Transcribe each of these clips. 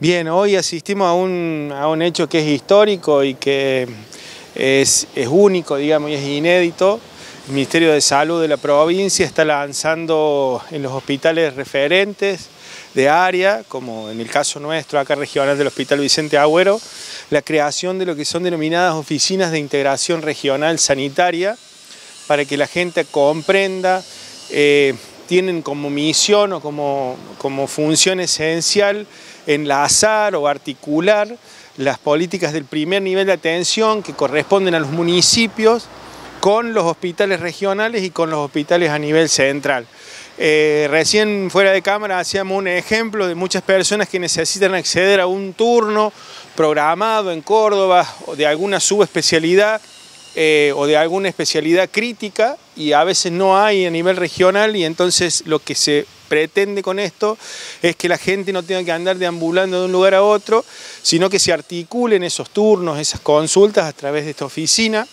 Bien, hoy asistimos a un hecho que es histórico y que es único, digamos, y es inédito. El Ministerio de Salud de la provincia está lanzando en los hospitales referentes de área, como en el caso nuestro, acá regional del Hospital Vicente Agüero, la creación de lo que son denominadas oficinas de integración regional sanitaria, para que la gente comprenda, tienen como misión o como función esencial enlazar o articular las políticas del primer nivel de atención que corresponden a los municipios con los hospitales regionales y con los hospitales a nivel central. Recién fuera de cámara hacíamos un ejemplo de muchas personas que necesitan acceder a un turno programado en Córdoba o de alguna subespecialidad o de alguna especialidad crítica, y a veces no hay a nivel regional, y entonces lo que se pretende con esto es que la gente no tenga que andar deambulando de un lugar a otro, sino que se articulen esos turnos, esas consultas a través de esta oficina.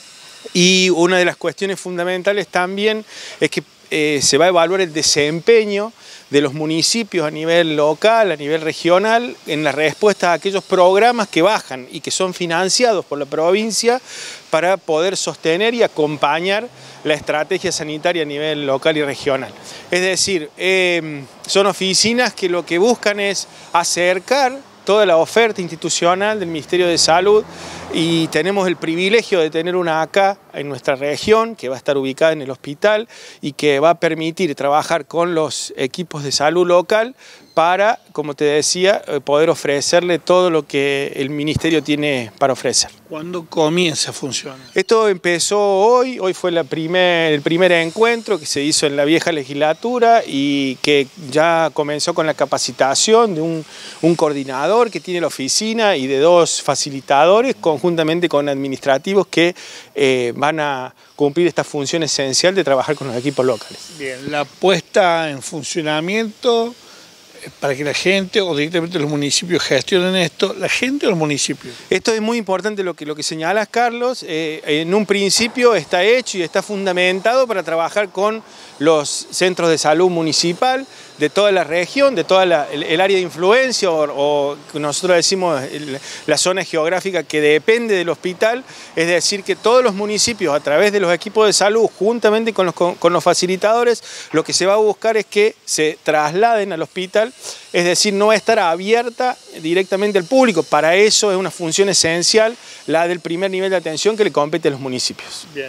Y una de las cuestiones fundamentales también es que se va a evaluar el desempeño de los municipios a nivel local, a nivel regional, en la respuesta a aquellos programas que bajan y que son financiados por la provincia para poder sostener y acompañar la estrategia sanitaria a nivel local y regional. Es decir, son oficinas que lo que buscan es acercar toda la oferta institucional del Ministerio de Salud, y tenemos el privilegio de tener una acá en nuestra región que va a estar ubicada en el hospital y que va a permitir trabajar con los equipos de salud local para, como te decía, poder ofrecerle todo lo que el Ministerio tiene para ofrecer. ¿Cuándo comienza a funcionar? Esto empezó hoy fue el primer encuentro que se hizo en la vieja legislatura y que ya comenzó con la capacitación de un coordinador que tiene la oficina y de 2 facilitadores conjuntamente con administrativos que van a cumplir esta función esencial de trabajar con los equipos locales. Bien, la puesta en funcionamiento para que la gente o directamente los municipios gestionen esto, la gente o los municipios. Esto es muy importante lo que señalas, Carlos. En un principio está hecho y está fundamentado para trabajar con los centros de salud municipal de toda la región, de toda el área de influencia o nosotros decimos la zona geográfica que depende del hospital. Es decir, que todos los municipios a través de los equipos de salud juntamente con los facilitadores, lo que se va a buscar es que se trasladen al hospital, es decir, no va a estar abierta directamente al público. Para eso es una función esencial la del primer nivel de atención que le compete a los municipios. Bien.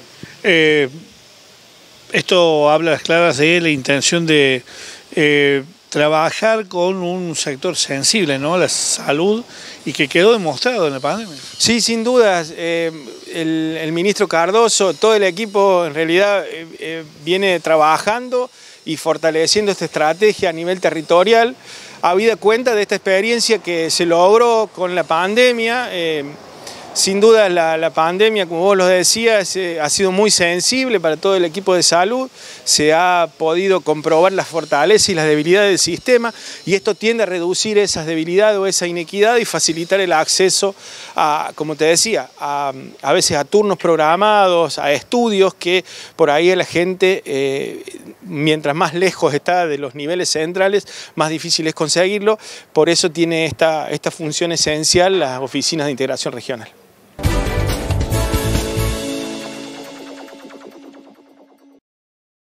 Esto habla a las claras de la intención de trabajar con un sector sensible, ¿no? La salud, y que quedó demostrado en la pandemia. Sí, sin dudas. El ministro Cardoso, todo el equipo en realidad viene trabajando y fortaleciendo esta estrategia a nivel territorial, habida cuenta de esta experiencia que se logró con la pandemia. Sin duda la pandemia, como vos lo decías, ha sido muy sensible para todo el equipo de salud. Se ha podido comprobar las fortalezas y las debilidades del sistema, y esto tiende a reducir esas debilidades o esa inequidad y facilitar el acceso a, como te decía, a veces a turnos programados, a estudios que por ahí la gente, mientras más lejos está de los niveles centrales, más difícil es conseguirlo. Por eso tiene esta función esencial las oficinas de integración regional.